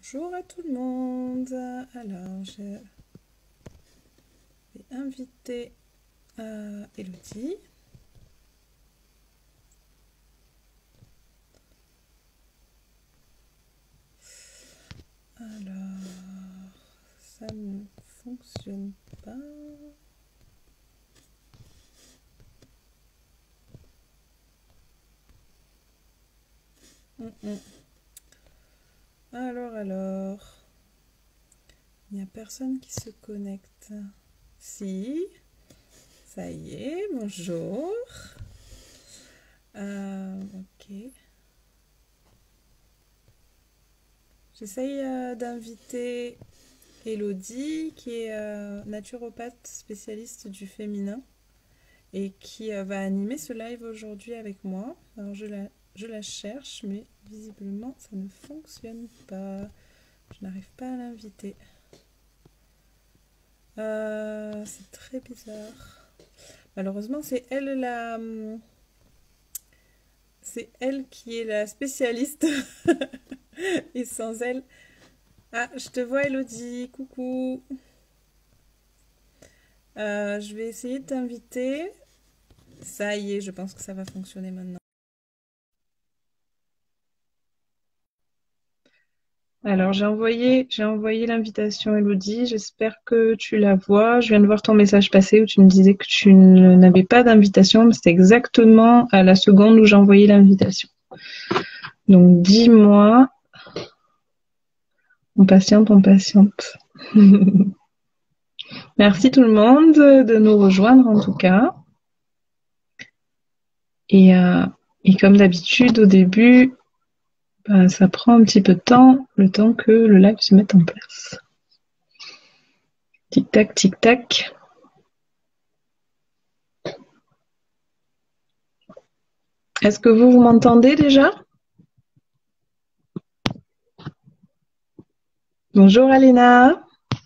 Bonjour à tout le monde. Alors, je vais inviter Elodie. Alors, ça ne fonctionne pas. Alors, il n'y a personne qui se connecte. Si, ça y est, bonjour. Ok. J'essaye d'inviter Elodie, qui est naturopathe spécialiste du féminin et qui va animer ce live aujourd'hui avec moi. Alors je la cherche, mais visiblement ça ne fonctionne pas. Je n'arrive pas à l'inviter. C'est très bizarre. Malheureusement, c'est elle qui est la spécialiste. Et sans elle... Ah, je te vois Elodie, coucou. Je vais essayer de t'inviter. Ça y est, je pense que ça va fonctionner maintenant. Alors, j'ai envoyé l'invitation Elodie. J'espère que tu la vois. Je viens de voir ton message passer où tu me disais que tu n'avais pas d'invitation, mais c'est exactement à la seconde où j'ai envoyé l'invitation. Donc, dis-moi. On patiente, on patiente. Merci tout le monde de nous rejoindre en tout cas. Et comme d'habitude, au début, ça prend un petit peu de temps, le temps que le live se mette en place. Tic-tac, tic-tac. Est-ce que vous m'entendez déjà? Bonjour Alena.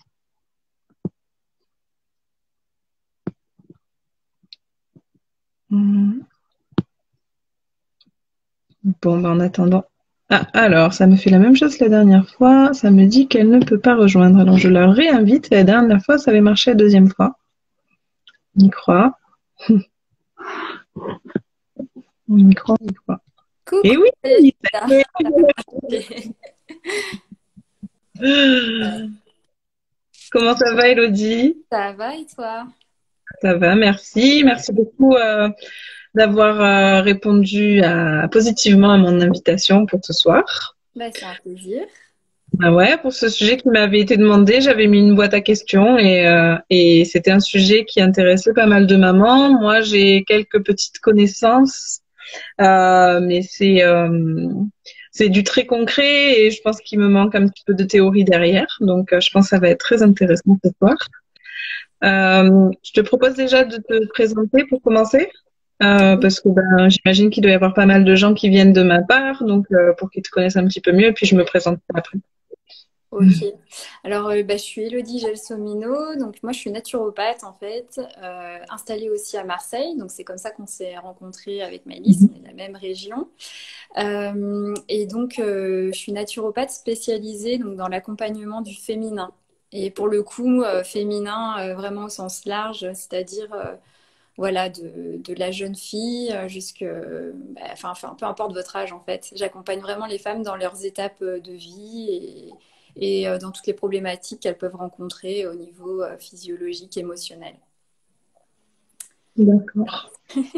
Bon, en attendant. Ah, alors, ça me fait la même chose que la dernière fois. Ça me dit qu'elle ne peut pas rejoindre. Alors, je la réinvite. La dernière fois, ça avait marché la deuxième fois. On y croit. On y croit, on y croit. Coucou. Et oui, ça y est. Comment ça va, Elodie? Ça va et toi? Ça va, merci. Merci beaucoup d'avoir répondu positivement à mon invitation pour ce soir. C'est un plaisir. Ah ouais, pour ce sujet qui m'avait été demandé, j'avais mis une boîte à questions et c'était un sujet qui intéressait pas mal de mamans. Moi, j'ai quelques petites connaissances, mais c'est du très concret et je pense qu'il me manque un petit peu de théorie derrière. Donc, je pense que ça va être très intéressant ce soir. Je te propose déjà de te présenter pour commencer, parce que j'imagine qu'il doit y avoir pas mal de gens qui viennent de ma part, donc pour qu'ils te connaissent un petit peu mieux, et puis je me présente après. Ok. Alors, je suis Elodie Gelsomino. Donc, moi, je suis naturopathe, en fait, installée aussi à Marseille. Donc, c'est comme ça qu'on s'est rencontrés avec Maëlys. On est de la même région. Et donc, je suis naturopathe spécialisée donc, dans l'accompagnement du féminin. Et pour le coup, féminin vraiment au sens large, c'est-à-dire voilà, de la jeune fille jusque, enfin, peu importe votre âge en fait. J'accompagne vraiment les femmes dans leurs étapes de vie et dans toutes les problématiques qu'elles peuvent rencontrer au niveau physiologique, émotionnel. D'accord.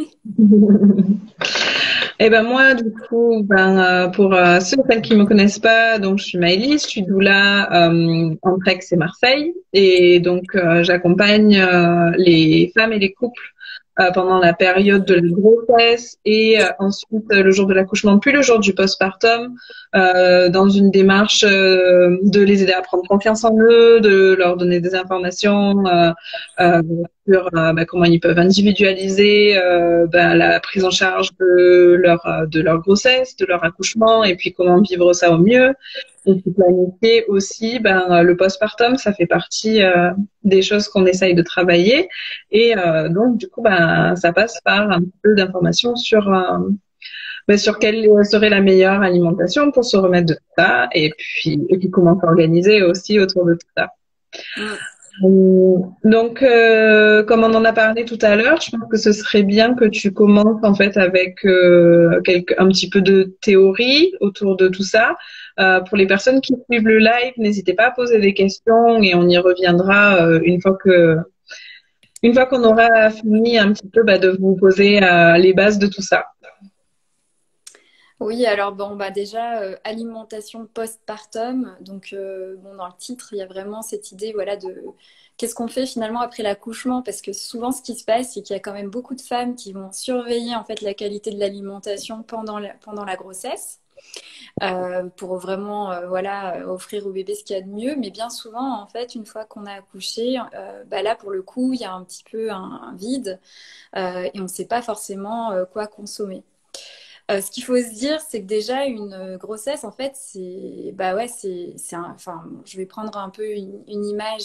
Et ben moi, du coup, pour ceux et celles qui me connaissent pas, donc je suis Maëlys, je suis doula entre Aix et Marseille, et donc j'accompagne les femmes et les couples pendant la période de la grossesse et ensuite le jour de l'accouchement, puis le jour du postpartum, dans une démarche de les aider à prendre confiance en eux, de leur donner des informations euh, sur comment ils peuvent individualiser la prise en charge de leur grossesse, de leur accouchement, et puis comment vivre ça au mieux. Et puis planifier aussi le postpartum, ça fait partie des choses qu'on essaye de travailler. Et donc, du coup, ça passe par un peu d'informations ben, sur quelle serait la meilleure alimentation pour se remettre de tout ça et puis comment s'organiser aussi autour de tout ça. Mm. Donc, comme on en a parlé tout à l'heure, je pense que ce serait bien que tu commences en fait avec un petit peu de théorie autour de tout ça. Pour les personnes qui suivent le live, n'hésitez pas à poser des questions et on y reviendra une fois qu'on aura fini un petit peu de vous poser les bases de tout ça. Oui, alors bon, bah déjà, alimentation postpartum. Donc, bon, dans le titre, il y a vraiment cette idée, voilà, de qu'est-ce qu'on fait finalement après l'accouchement? Parce que souvent, ce qui se passe, c'est qu'il y a quand même beaucoup de femmes qui vont surveiller en fait la qualité de l'alimentation pendant la grossesse. Pour vraiment voilà, offrir au bébé ce qu'il y a de mieux. Mais bien souvent, en fait, une fois qu'on a accouché, bah là, pour le coup, il y a un petit peu un vide et on ne sait pas forcément quoi consommer. Ce qu'il faut se dire, c'est que déjà une grossesse, en fait, c'est bah ouais, enfin, je vais prendre un peu une image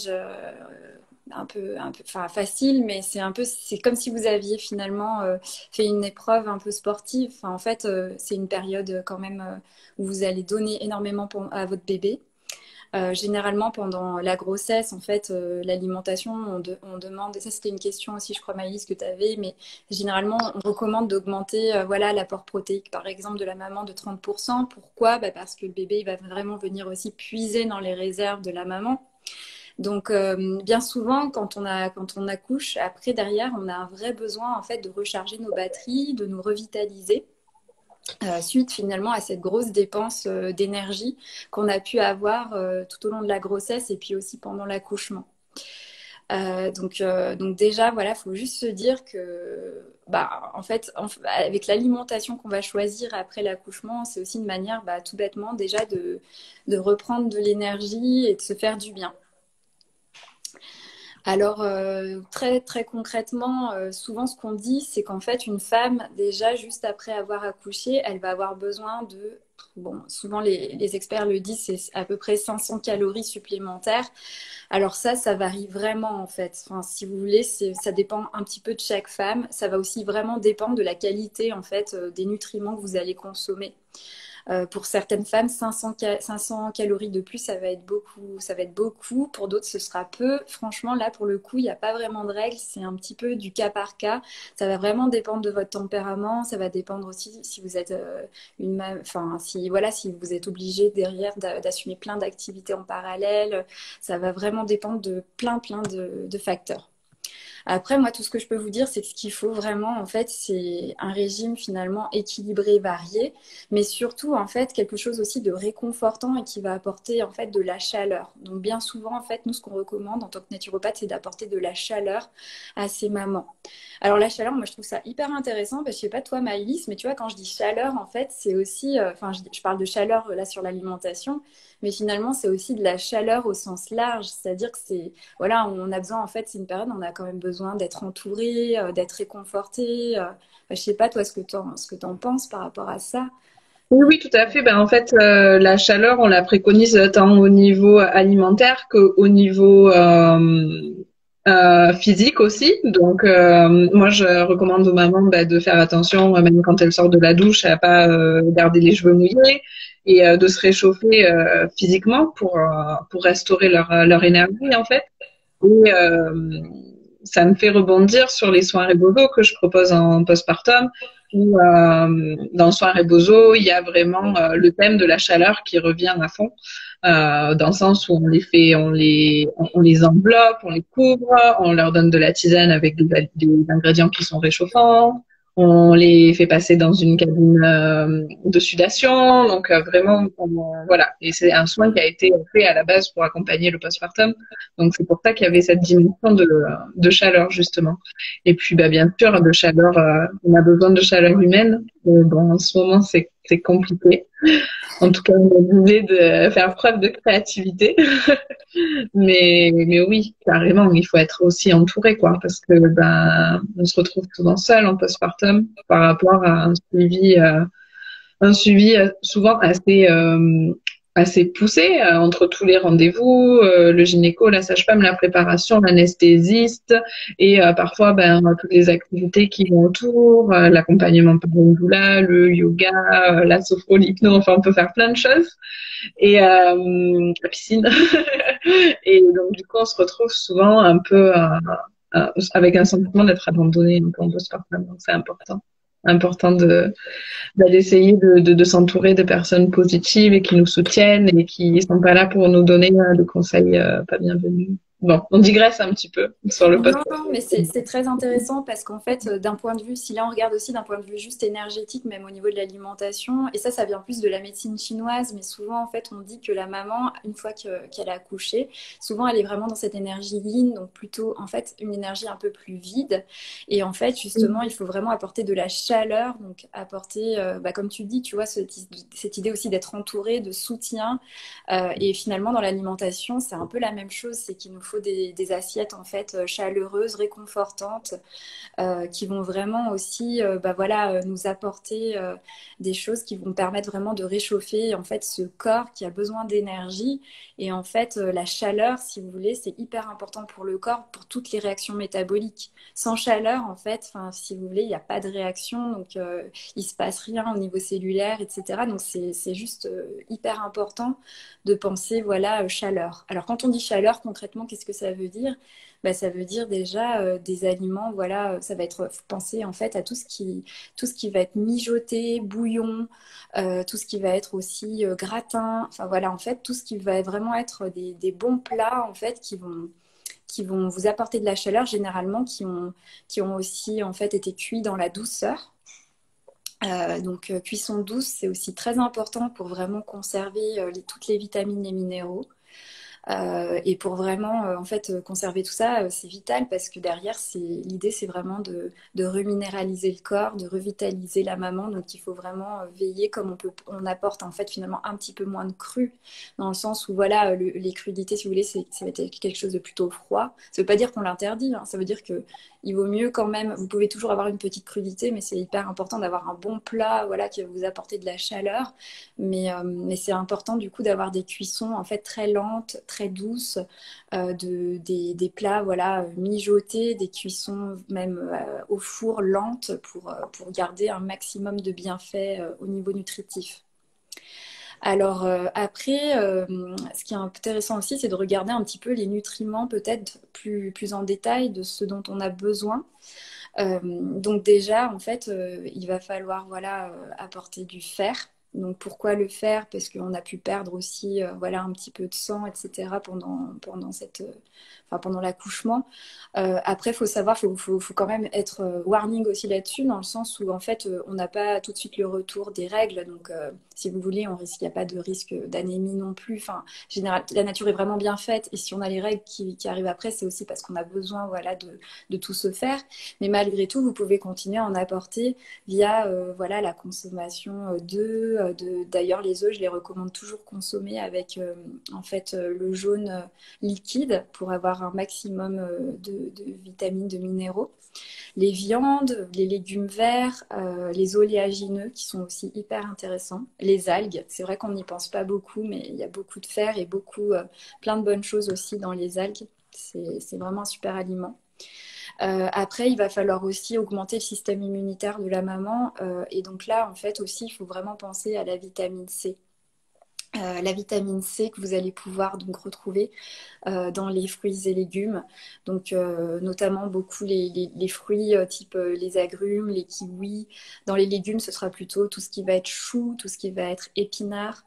enfin facile, mais c'est comme si vous aviez finalement fait une épreuve un peu sportive. Enfin, en fait, c'est une période quand même où vous allez donner énormément à votre bébé. Généralement, pendant la grossesse, en fait, l'alimentation, on demande, et ça c'était une question aussi, je crois, Maïs, que tu avais, mais généralement, on recommande d'augmenter voilà, l'apport protéique, par exemple, de la maman de 30%. Pourquoi? Bah, parce que le bébé il va vraiment venir aussi puiser dans les réserves de la maman. Donc, bien souvent, quand on accouche, après, derrière, on a un vrai besoin, en fait, de recharger nos batteries, de nous revitaliser. Suite finalement à cette grosse dépense d'énergie qu'on a pu avoir tout au long de la grossesse et puis aussi pendant l'accouchement. Donc déjà, voilà, il faut juste se dire que, bah, en fait, avec l'alimentation qu'on va choisir après l'accouchement, c'est aussi une manière, bah, tout bêtement, déjà de reprendre de l'énergie et de se faire du bien. Alors, très, très concrètement, souvent ce qu'on dit, c'est qu'en fait, une femme, déjà, juste après avoir accouché, elle va avoir besoin de, bon, souvent les experts le disent, c'est à peu près 500 calories supplémentaires. Alors ça varie vraiment en fait. Enfin, si vous voulez, ça dépend un petit peu de chaque femme. Ça va aussi vraiment dépendre de la qualité en fait des nutriments que vous allez consommer. Pour certaines femmes, 500 calories de plus, ça va être beaucoup. Ça va être beaucoup. Pour d'autres, ce sera peu. Franchement, là, pour le coup, il n'y a pas vraiment de règle. C'est un petit peu du cas par cas. Ça va vraiment dépendre de votre tempérament. Ça va dépendre aussi si vous êtes enfin, si voilà, si vous êtes obligé derrière d'assumer plein d'activités en parallèle. Ça va vraiment dépendre de plein de facteurs. Après, moi, tout ce que je peux vous dire, c'est que ce qu'il faut vraiment, en fait, c'est un régime finalement équilibré, varié, mais surtout, en fait, quelque chose aussi de réconfortant et qui va apporter, en fait, de la chaleur. Donc, bien souvent, en fait, nous, ce qu'on recommande en tant que naturopathe, c'est d'apporter de la chaleur à ces mamans. Alors, la chaleur, moi, je trouve ça hyper intéressant parce que je sais pas toi, Maïlis, mais tu vois, quand je dis chaleur, en fait, c'est aussi, enfin, je parle de chaleur là sur l'alimentation, mais finalement, c'est aussi de la chaleur au sens large, c'est-à-dire que c'est voilà, on a besoin, en fait, c'est une période où on a quand même besoin d'être entouré, d'être réconforté. Je sais pas, toi, ce que t'en penses par rapport à ça. Oui, oui, tout à fait. Ben, en fait, la chaleur, on la préconise tant au niveau alimentaire qu'au niveau physique aussi. Donc, moi, je recommande aux mamans de faire attention, même quand elles sortent de la douche, à pas garder les cheveux mouillés et de se réchauffer physiquement pour restaurer leur énergie, en fait. Et ça me fait rebondir sur les soins Rebozo que je propose en postpartum, où dans le soin Rebozo, il y a vraiment le thème de la chaleur qui revient à fond, dans le sens où on les enveloppe, on les couvre, on leur donne de la tisane avec des ingrédients qui sont réchauffants, on les fait passer dans une cabine de sudation, donc vraiment, voilà. Et c'est un soin qui a été fait à la base pour accompagner le postpartum. Donc c'est pour ça qu'il y avait cette dimension de chaleur justement. Et puis bah, bien sûr de chaleur, on a besoin de chaleur humaine. Mais bon, en ce moment c'est compliqué. En tout cas, on est obligé de faire preuve de créativité. Mais oui, carrément, il faut être aussi entouré quoi, parce que ben on se retrouve souvent seul en postpartum par rapport à un suivi souvent assez assez poussée entre tous les rendez-vous, le gynéco, la sage-femme, la préparation, l'anesthésiste et parfois toutes les activités qui vont autour, l'accompagnement par une doula, le yoga, la sophro, l'hypno, enfin on peut faire plein de choses et la piscine. Et donc du coup on se retrouve souvent un peu avec un sentiment d'être abandonné un peu en postpartum, donc c'est important d'essayer de s'entourer de personnes positives et qui nous soutiennent et qui sont pas là pour nous donner des conseils pas bienvenus. Bon, on digresse un petit peu sur le Non, podcast. non, mais c'est très intéressant parce qu'en fait, d'un point de vue, si là on regarde aussi d'un point de vue juste énergétique, même au niveau de l'alimentation, et ça vient plus de la médecine chinoise, mais souvent en fait on dit que la maman, une fois qu'elle a accouché, souvent elle est vraiment dans cette énergie yin, donc plutôt en fait une énergie un peu plus vide. Et en fait, justement, il faut vraiment apporter de la chaleur, donc apporter, comme tu dis, tu vois, cette idée aussi d'être entouré, de soutien. Et finalement, dans l'alimentation, c'est un peu la même chose, c'est qu'il nous faut des assiettes en fait chaleureuses, réconfortantes, qui vont vraiment aussi nous apporter des choses qui vont permettre vraiment de réchauffer en fait ce corps qui a besoin d'énergie. Et en fait, la chaleur, si vous voulez, c'est hyper important pour le corps, pour toutes les réactions métaboliques. Sans chaleur, en fait, si vous voulez, il n'y a pas de réaction, donc il se passe rien au niveau cellulaire, etc. Donc c'est juste hyper important de penser, voilà, chaleur. Alors quand on dit chaleur, concrètement, qu'est-ce que ça veut dire? Ça veut dire déjà des aliments, voilà, ça va être penser en fait à tout ce qui va être mijoté, bouillon, tout ce qui va être aussi gratin, enfin voilà, en fait, tout ce qui va vraiment être des bons plats en fait qui vont vous apporter de la chaleur, généralement qui ont aussi en fait été cuits dans la douceur. Donc cuisson douce, c'est aussi très important pour vraiment conserver toutes les vitamines et minéraux. Et pour vraiment en fait conserver tout ça, c'est vital parce que derrière, l'idée, c'est vraiment de reminéraliser le corps, de revitaliser la maman. Donc il faut vraiment veiller comme on apporte en fait finalement un petit peu moins de cru, dans le sens où voilà, les crudités, si vous voulez, ça va être quelque chose de plutôt froid. Ça veut pas dire qu'on l'interdit, hein. Ça veut dire que il vaut mieux quand même, vous pouvez toujours avoir une petite crudité, mais c'est hyper important d'avoir un bon plat, voilà, qui va vous apporter de la chaleur. Mais c'est important du coup d'avoir des cuissons en fait très lentes, très douces, des plats voilà, mijotés, des cuissons même au four lentes pour garder un maximum de bienfaits au niveau nutritif. Alors après, ce qui est intéressant aussi, c'est de regarder un petit peu les nutriments peut-être plus en détail de ce dont on a besoin. Donc déjà, en fait, il va falloir voilà, apporter du fer. Donc pourquoi le fer? Parce qu'on a pu perdre aussi voilà, un petit peu de sang, etc. Pendant l'accouchement. Après, il faut savoir, faut quand même être warning aussi là-dessus, dans le sens où en fait, on n'a pas tout de suite le retour des règles. Donc si vous voulez, il n'y a pas de risque d'anémie non plus. Enfin, en général, la nature est vraiment bien faite. Et si on a les règles qui arrivent après, c'est aussi parce qu'on a besoin voilà, de tout se faire. Mais malgré tout, vous pouvez continuer à en apporter via voilà, la consommation d'œufs. D'ailleurs, les œufs, je les recommande toujours consommer avec en fait, le jaune liquide pour avoir un maximum de vitamines, de minéraux. Les viandes, les légumes verts, les oléagineux qui sont aussi hyper intéressants. Les algues, c'est vrai qu'on n'y pense pas beaucoup, mais il y a beaucoup de fer et plein de bonnes choses aussi dans les algues. C'est vraiment un super aliment. Après, il va falloir aussi augmenter le système immunitaire de la maman. Et donc là, en fait, aussi, il faut vraiment penser à la vitamine C. La vitamine C que vous allez pouvoir donc retrouver dans les fruits et légumes. Donc notamment beaucoup les fruits type les agrumes, les kiwis. Dans les légumes, ce sera plutôt tout ce qui va être chou, tout ce qui va être épinard.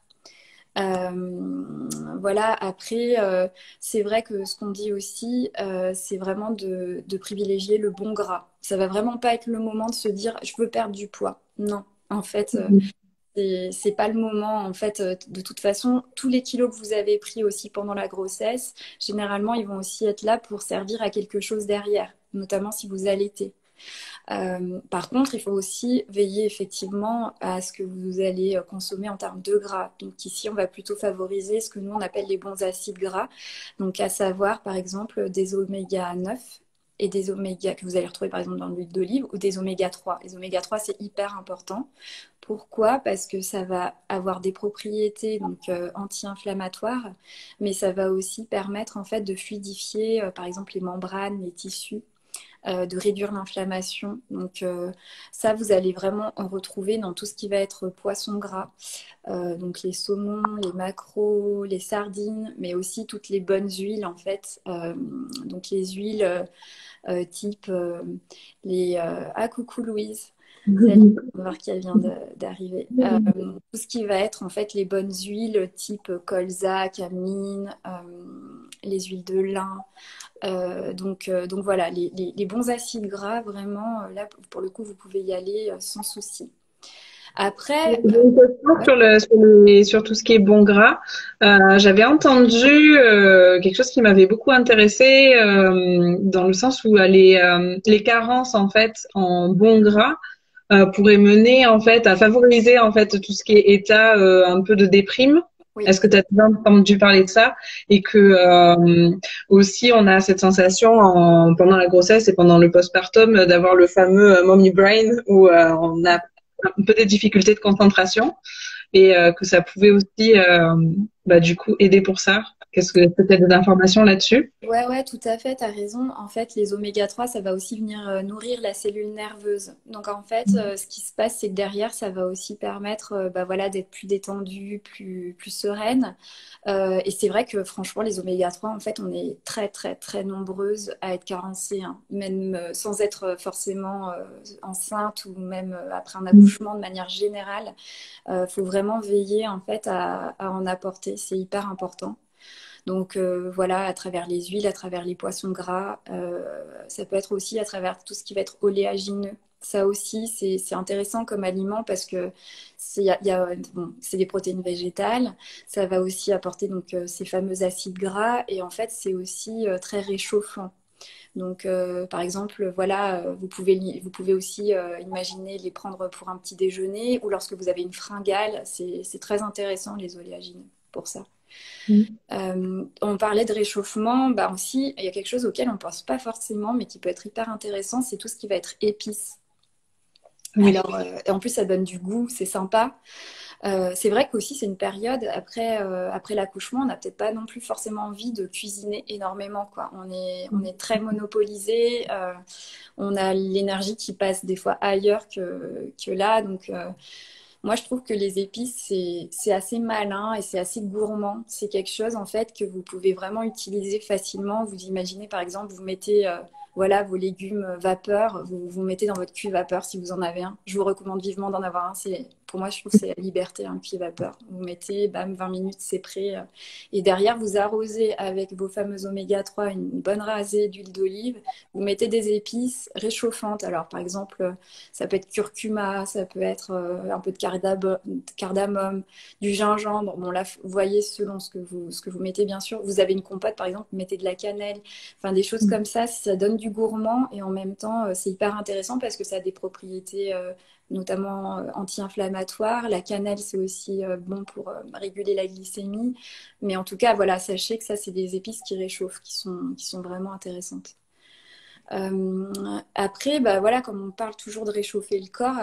Voilà, après, c'est vrai que ce qu'on dit aussi, c'est vraiment de privilégier le bon gras. Ça va vraiment pas être le moment de se dire je veux perdre du poids. Non, en fait, c'est pas le moment. En fait, de toute façon, tous les kilos que vous avez pris aussi pendant la grossesse, généralement, ils vont aussi être là pour servir à quelque chose derrière, notamment si vous allaitez. Par contre, il faut aussi veiller effectivement à ce que vous allez consommer en termes de gras. Donc ici, on va plutôt favoriser ce que nous, on appelle les bons acides gras. Donc à savoir, par exemple, des oméga 9 et des oméga que vous allez retrouver par exemple dans l'huile d'olive ou des oméga 3. Les oméga 3, c'est hyper important. Pourquoi? Parce que ça va avoir des propriétés donc anti-inflammatoires, mais ça va aussi permettre en fait de fluidifier par exemple les membranes, les tissus, de réduire l'inflammation. Donc ça, vous allez vraiment en retrouver dans tout ce qui va être poisson gras, donc les saumons, les maquereaux, les sardines, mais aussi toutes les bonnes huiles en fait. Donc les huiles type les ah coucou Louise. On va voir qu'elle vient d'arriver. Tout ce qui va être en fait les bonnes huiles type colza, cameline, les huiles de lin. Donc voilà, les bons acides gras, vraiment, là, pour le coup, vous pouvez y aller sans souci. Après, J'ai une question sur tout ce qui est bon gras. J'avais entendu quelque chose qui m'avait beaucoup intéressé dans le sens où les carences en fait en bon gras pourraient mener en fait à favoriser en fait tout ce qui est état un peu de déprime. oui. Est-ce que tu as déjà entendu parler de ça? Et que aussi on a cette sensation pendant la grossesse et pendant le postpartum d'avoir le fameux mommy brain où on a un peu des difficultés de concentration et que ça pouvait aussi du coup aider pour ça. Qu'est-ce que peut-être des informations là-dessus? Ouais, tout à fait, tu as raison. En fait, les oméga 3, ça va aussi venir nourrir la cellule nerveuse. Donc, en fait, ce qui se passe, c'est que derrière, ça va aussi permettre voilà, d'être plus détendue, plus sereine. Et c'est vrai que, franchement, les oméga 3, en fait, on est très, très, très nombreuses à être carencées, hein, même sans être forcément enceinte ou même après un accouchement de manière générale. Faut vraiment veiller, en fait, à en apporter. C'est hyper important. Donc voilà, à travers les huiles, à travers les poissons gras, ça peut être aussi à travers tout ce qui va être oléagineux. Ça aussi, c'est intéressant comme aliment parce que bon, c'est des protéines végétales. Ça va aussi apporter donc ces fameux acides gras et en fait, c'est aussi très réchauffant. Donc, par exemple, voilà, vous pouvez aussi imaginer les prendre pour un petit déjeuner ou lorsque vous avez une fringale. C'est très intéressant les oléagineux pour ça. On parlait de réchauffement, bah aussi, il y a quelque chose auquel on ne pense pas forcément, mais qui peut être hyper intéressant, c'est tout ce qui va être épices. Oui. Alors, et en plus, ça donne du goût, c'est sympa. C'est vrai qu'aussi, c'est une période, après l'accouchement, on n'a peut-être pas non plus forcément envie de cuisiner énormément, quoi. On est très monopolisé, on a l'énergie qui passe des fois ailleurs que là, donc... Moi, je trouve que les épices, c'est assez malin et c'est assez gourmand. C'est quelque chose, en fait, que vous pouvez vraiment utiliser facilement. Vous imaginez, par exemple, vous mettez voilà, vos légumes vapeur, vous mettez dans votre cuit vapeur si vous en avez un. Je vous recommande vivement d'en avoir un. Pour moi, je trouve que c'est la liberté, un cuit vapeur. Vous mettez, bam, 20 minutes, c'est prêt. Et derrière, vous arrosez avec vos fameux oméga 3 une bonne rasée d'huile d'olive. Vous mettez des épices réchauffantes. Alors, par exemple, ça peut être curcuma, ça peut être un peu de cardamome, du gingembre. Bon, là, vous voyez selon ce que vous mettez, bien sûr. Vous avez une compote, par exemple, vous mettez de la cannelle. Enfin, des choses comme ça donne du gourmand et en même temps, c'est hyper intéressant parce que ça a des propriétés notamment anti-inflammatoires. La cannelle, c'est aussi bon pour réguler la glycémie. Mais en tout cas, voilà, sachez que ça, c'est des épices qui réchauffent, qui sont vraiment intéressantes. Après, bah voilà, comme on parle toujours de réchauffer le corps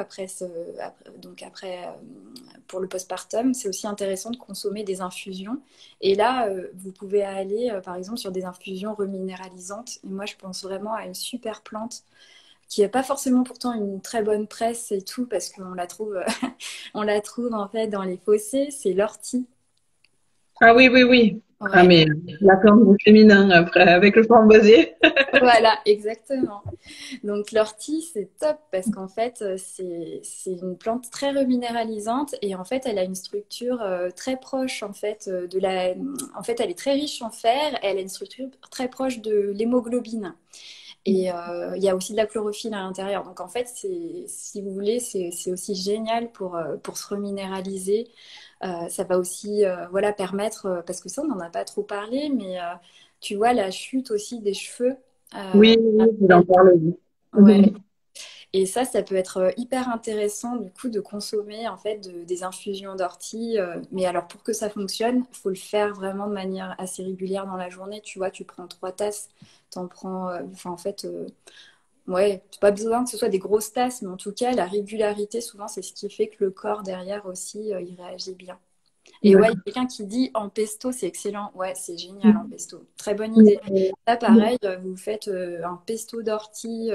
pour le postpartum, c'est aussi intéressant de consommer des infusions. Et là, vous pouvez aller, par exemple, sur des infusions reminéralisantes. Et moi, je pense vraiment à une super plante qui n'a pas forcément pourtant une très bonne presse et tout, parce qu'on la trouve, on la trouve en fait dans les fossés. C'est l'ortie. Ah oui, oui, oui. Ah Ouais. mais la plante du féminin après avec le framboisier. Voilà, exactement. Donc l'ortie, c'est top parce qu'en fait, c'est une plante très reminéralisante et en fait, elle a une structure très proche en fait En fait, elle est très riche en fer. Elle a une structure très proche de l'hémoglobine. Et il y a aussi de la chlorophylle à l'intérieur. Donc en fait, si vous voulez, c'est aussi génial pour se reminéraliser. Ça va aussi voilà, permettre, parce que ça, on n'en a pas trop parlé, mais tu vois, la chute aussi des cheveux. Oui, oui, j'en parle. Ouais. Et ça peut être hyper intéressant du coup de consommer en fait des infusions d'ortie. Mais alors pour que ça fonctionne, il faut le faire vraiment de manière assez régulière dans la journée. Tu vois, tu prends 3 tasses, t'en prends. Enfin en fait, ouais, c'est pas besoin que ce soit des grosses tasses, mais en tout cas la régularité souvent c'est ce qui fait que le corps derrière aussi il réagit bien. Et ouais, il y a D'accord. quelqu'un qui dit en pesto, c'est excellent. Ouais, c'est génial en pesto. Très bonne idée. Ça, pareil, vous faites un pesto d'ortie,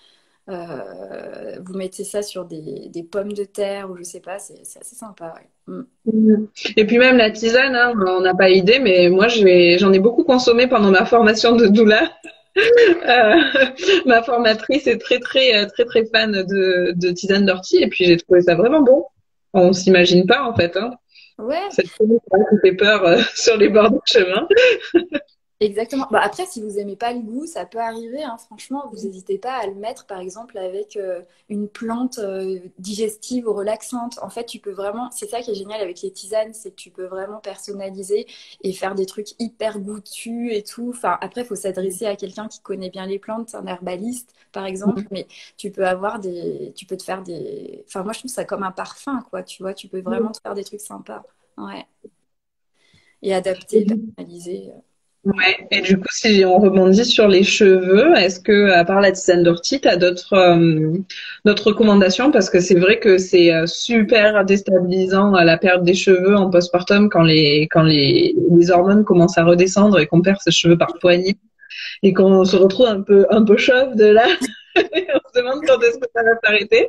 vous mettez ça sur des pommes de terre ou je sais pas, c'est assez sympa. Ouais. Mm. Et puis même la tisane, hein, on n'a pas idée, mais moi j'en ai beaucoup consommé pendant ma formation de doula. Euh, Ma formatrice est très fan de tisane d'ortie et puis j'ai trouvé ça vraiment bon. On s'imagine pas en fait, hein. Ouais, Cette chose qui fait peur sur les bords du chemin. exactement. Bah, après, si vous aimez pas le goût, ça peut arriver, hein. Franchement, vous n'hésitez pas à le mettre, par exemple, avec une plante digestive ou relaxante. En fait, tu peux vraiment. C'est ça qui est génial avec les tisanes, c'est que tu peux vraiment personnaliser et faire des trucs hyper goûtus et tout. Enfin, après, il faut s'adresser à quelqu'un qui connaît bien les plantes, un herbaliste, par exemple. Mais tu peux avoir tu peux te faire des. Enfin, moi, je trouve ça comme un parfum, quoi. Tu vois, tu peux vraiment te faire des trucs sympas. Ouais. Et adapter, personnaliser. Ouais. Et du coup, si on rebondit sur les cheveux, est-ce que, à part la tisane d'ortie, t'as d'autres recommandations? Parce que c'est vrai que c'est super déstabilisant à la perte des cheveux en postpartum quand les hormones commencent à redescendre et qu'on perd ses cheveux par poignée et qu'on se retrouve un peu chauve de là. Et on se demande quand est-ce que ça va s'arrêter.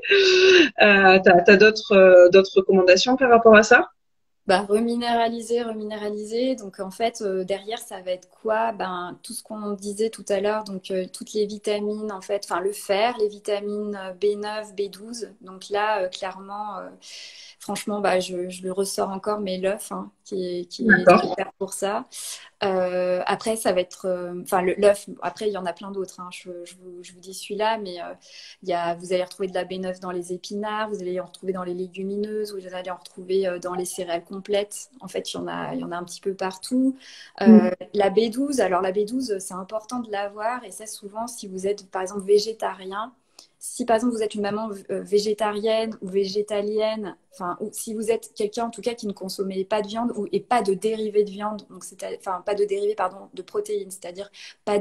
T'as d'autres recommandations par rapport à ça? Bah, reminéraliser, reminéraliser. Donc, en fait, derrière, ça va être quoi? Ben, tout ce qu'on disait tout à l'heure, donc toutes les vitamines, en fait, enfin, le fer, les vitamines B9, B12. Donc là, clairement, franchement, bah, je le ressors encore, mais l'œuf, hein, qui est D'accord. super pour ça. Après, ça va être, enfin, l'œuf. Après, il y en a plein d'autres, hein. Je vous dis celui-là, mais vous allez retrouver de la B9 dans les épinards, vous allez en retrouver dans les légumineuses, vous allez en retrouver dans les céréales complètes. En fait, il y en a un petit peu partout. La B12, alors la B12, c'est important de l'avoir, et ça, souvent, si vous êtes, par exemple, végétarien. Si par exemple vous êtes une maman végétarienne ou végétalienne, enfin, ou si vous êtes quelqu'un en tout cas qui ne consommait pas de viande et pas de dérivés de viande, donc enfin pas de dérivés pardon de protéines, c'est-à-dire pas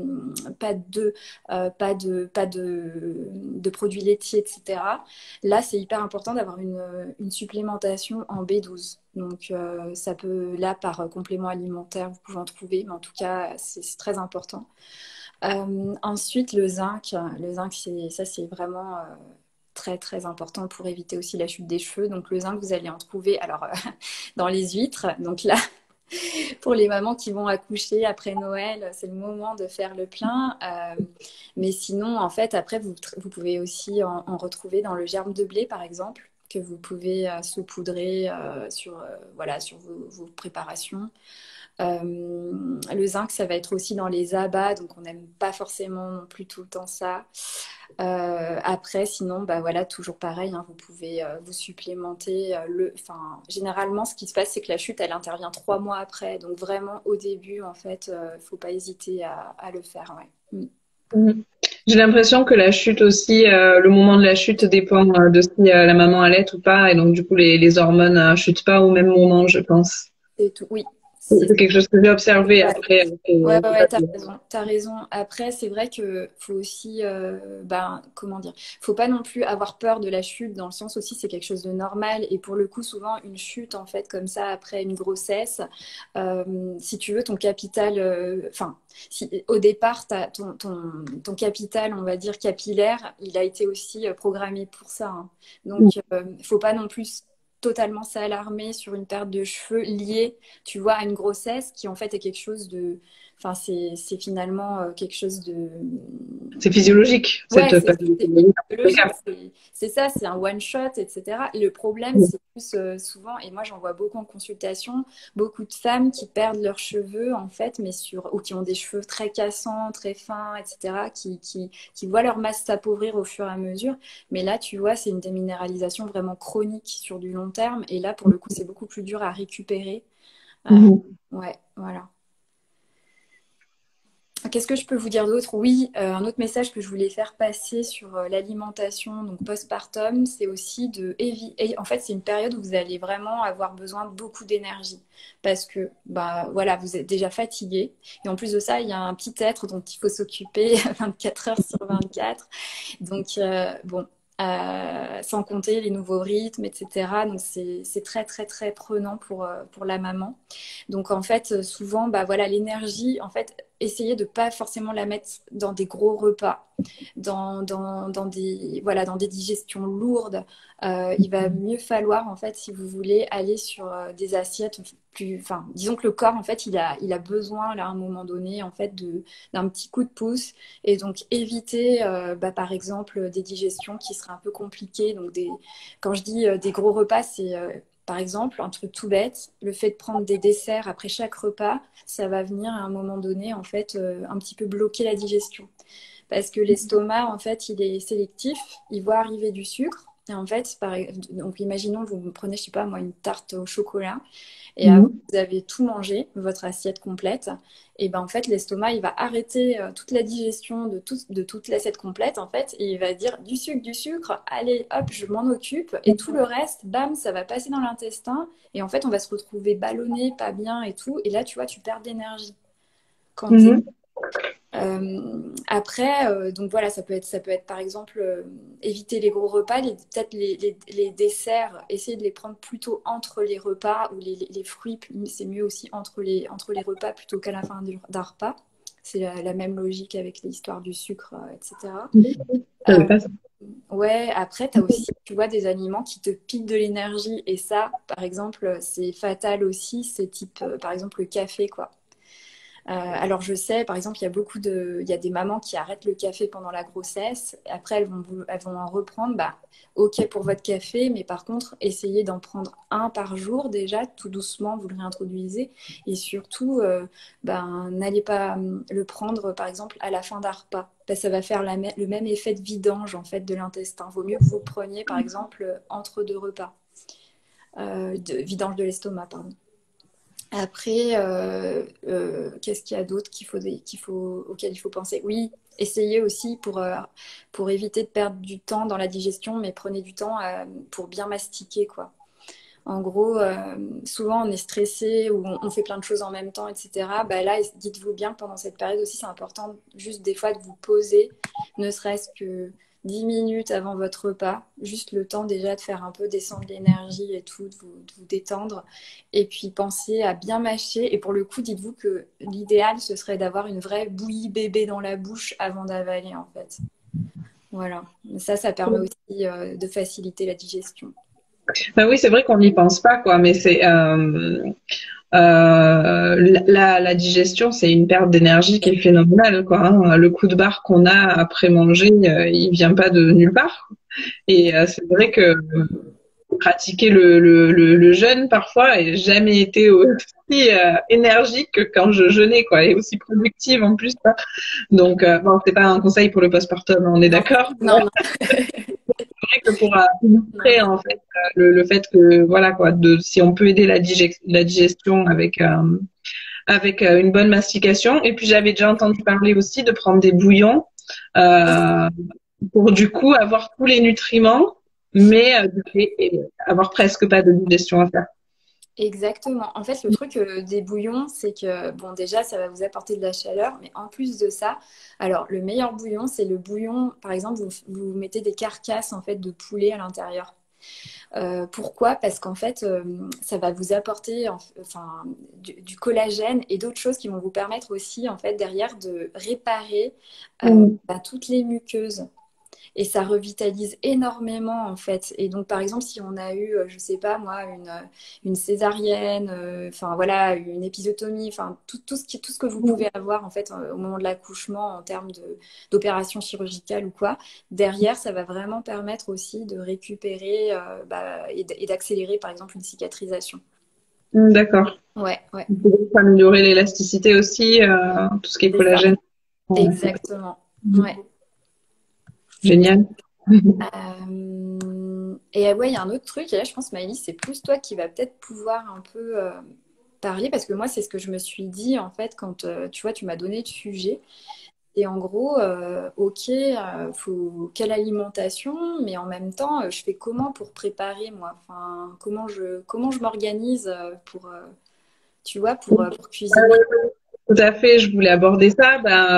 de produits laitiers, etc. Là, c'est hyper important d'avoir une supplémentation en B12. Donc ça peut là par complément alimentaire vous pouvez en trouver, mais en tout cas c'est très important. Ensuite, le zinc. Le zinc, c'est vraiment très, très important pour éviter aussi la chute des cheveux. Donc, le zinc, vous allez en trouver alors, dans les huîtres. Donc là, pour les mamans qui vont accoucher après Noël, c'est le moment de faire le plein. Mais sinon, en fait, après, vous pouvez aussi en retrouver dans le germe de blé, par exemple, que vous pouvez saupoudrer voilà, sur vos préparations. Le zinc, ça va être aussi dans les abats, donc on n'aime pas forcément non plus tout le temps ça. Après, sinon, bah voilà, toujours pareil, hein, vous pouvez vous supplémenter. Enfin, généralement, ce qui se passe, c'est que la chute, elle intervient 3 mois après. Donc vraiment, au début, en fait, faut pas hésiter à le faire. Ouais. Mm. Mhm. J'ai l'impression que la chute aussi, le moment de la chute dépend de si la maman allait ou pas, et donc du coup les hormones chutent pas au même moment, je pense. C'est tout. Oui, c'est C'est quelque chose que j'ai observé ouais. après. Ouais, ouais, ouais, t'as C'est raison, t'as raison. Après, c'est vrai que faut aussi, ben, comment dire, faut pas non plus avoir peur de la chute, dans le sens aussi, c'est quelque chose de normal. Et pour le coup, souvent, une chute, en fait, comme ça, après une grossesse, si tu veux, ton capital, enfin, si au départ, ton capital, on va dire, capillaire, il a été aussi programmé pour ça, hein. Donc, faut pas non plus totalement s'alarmer sur une perte de cheveux liée, tu vois, à une grossesse qui, en fait, est quelque chose de enfin, c'est finalement quelque chose de. physiologique, Ouais, cette c'est physiologique, c'est ça, c'est un one shot, etc. Le problème, c'est plus souvent, et moi j'en vois beaucoup en consultation, beaucoup de femmes qui perdent leurs cheveux, en fait, ou qui ont des cheveux très cassants, très fins, etc., qui voient leur masse s'appauvrir au fur et à mesure. Mais là, tu vois, c'est une déminéralisation vraiment chronique sur du long terme, et là, pour le coup, c'est beaucoup plus dur à récupérer. Euh, Mhm. ouais, voilà. Qu'est-ce que je peux vous dire d'autre? Oui, un autre message que je voulais faire passer sur l'alimentation, donc postpartum, c'est aussi de éviter. En fait, c'est une période où vous allez vraiment avoir besoin de beaucoup d'énergie parce que, bah, voilà, vous êtes déjà fatigué. Et en plus de ça, il y a un petit être dont il faut s'occuper 24 heures sur 24. Donc, bon, sans compter les nouveaux rythmes, etc. Donc, c'est très, très, très prenant pour la maman. Donc en fait, souvent, bah voilà, l'énergie, en fait, essayez de pas forcément la mettre dans des gros repas, dans des, voilà, dans des digestions lourdes. Il va mieux falloir, en fait, si vous voulez, aller sur des assiettes plus, enfin, disons que le corps, en fait, il a besoin, là, à un moment donné, en fait, d'un petit coup de pouce. Et donc, éviter, bah, par exemple, des digestions qui seraient un peu compliquées. Donc, quand je dis des gros repas, c'est par exemple, un truc tout bête, le fait de prendre des desserts après chaque repas, ça va venir à un moment donné, en fait, un petit peu bloquer la digestion. Parce que l'estomac, en fait, il est sélectif, il voit arriver du sucre. Et en fait, donc imaginons, vous prenez, je sais pas moi, une tarte au chocolat. Et avant, Mhm. vous avez tout mangé, votre assiette complète. Et ben en fait, l'estomac, il va arrêter toute la digestion de toute l'assiette complète, en fait, et il va dire du sucre, allez, hop, je m'en occupe. Et tout le reste, bam, ça va passer dans l'intestin. Et en fait, on va se retrouver ballonné, pas bien et tout. Et là, tu vois, tu perds d'énergie. Quand t'es Mhm. après, donc voilà, ça peut être par exemple éviter les gros repas, peut-être les desserts, essayer de les prendre plutôt entre les repas ou les fruits, c'est mieux aussi entre les repas plutôt qu'à la fin d'un repas. C'est la même logique avec l'histoire du sucre, etc. Mhm. Je savais Euh, pas ça. ouais, après, tu as aussi, tu vois, des aliments qui te piquent de l'énergie. Et ça, par exemple, c'est fatal aussi. C'est type, par exemple, le café, quoi. Alors je sais, par exemple, il y a des mamans qui arrêtent le café pendant la grossesse. Après, elles vont en reprendre. Bah, ok pour votre café, mais par contre, essayez d'en prendre un par jour déjà, tout doucement, vous le réintroduisez. Et surtout, ben, n'allez pas le prendre, par exemple, à la fin d'un repas. Ça va faire le même effet de vidange en fait de l'intestin. Vaut mieux que vous le preniez, par exemple, entre deux repas, de vidange de l'estomac, pardon. Après, qu'est-ce qu'il y a d'autre auquel il faut penser? Oui, essayez aussi pour éviter de perdre du temps dans la digestion, mais prenez du temps pour bien mastiquer, quoi. En gros, souvent on est stressé ou on fait plein de choses en même temps, etc. Bah là, dites-vous bien que pendant cette période aussi, c'est important juste des fois de vous poser, ne serait-ce que 10 minutes avant votre repas, juste le temps déjà de faire un peu descendre l'énergie et tout, de vous détendre. Et puis pensez à bien mâcher. Et pour le coup, dites-vous que l'idéal, ce serait d'avoir une vraie bouillie bébé dans la bouche avant d'avaler, en fait. Voilà. Ça permet aussi de faciliter la digestion. Ben oui, c'est vrai qu'on n'y pense pas, quoi, mais c'est la digestion, c'est une perte d'énergie qui est phénoménale, quoi, hein. Le coup de barre qu'on a après manger, il vient pas de nulle part. Et c'est vrai que pratiquer le jeûne parfois et jamais été aussi énergique que quand je jeûnais, quoi, et aussi productive en plus, quoi. Donc bon, c'est pas un conseil pour le postpartum, on est Non, d'accord. non, non. C'est vrai que pour Non. illustrer en fait le fait que voilà quoi, de si on peut aider la digestion avec une bonne mastication. Et puis j'avais déjà entendu parler aussi de prendre des bouillons euh, pour du coup avoir tous les nutriments, mais et avoir presque pas de digestion à faire. Exactement. En fait, le truc des bouillons, c'est que, bon, déjà, ça va vous apporter de la chaleur, mais en plus de ça, alors, le meilleur bouillon, c'est le bouillon, par exemple, vous mettez des carcasses, en fait, de poulet à l'intérieur. Pourquoi? Parce qu'en fait, ça va vous apporter enfin, du collagène et d'autres choses qui vont vous permettre aussi, en fait, derrière, de réparer Mm. bah, toutes les muqueuses. Et ça revitalise énormément en fait. Et donc par exemple si on a eu, je sais pas moi, une césarienne, enfin voilà, une épisiotomie, enfin tout ce que vous pouvez avoir en fait au moment de l'accouchement en termes d'opération chirurgicale ou quoi, derrière ça va vraiment permettre aussi de récupérer bah, et d'accélérer par exemple une cicatrisation. D'accord. Ouais, ouais, Pour améliorer l'élasticité aussi, tout ce qui est c'est ça. collagène. Exactement. Ouais. Génial. Et ouais, il y a un autre truc, et là je pense Maëlys, c'est plus toi qui va peut-être pouvoir un peu parler parce que moi, c'est ce que je me suis dit en fait quand tu vois, tu m'as donné le sujet. Et en gros, ok, quelle alimentation, mais en même temps, je fais comment pour préparer moi? Enfin, comment je m'organise pour, tu vois, pour cuisiner. Tout à fait, je voulais aborder ça.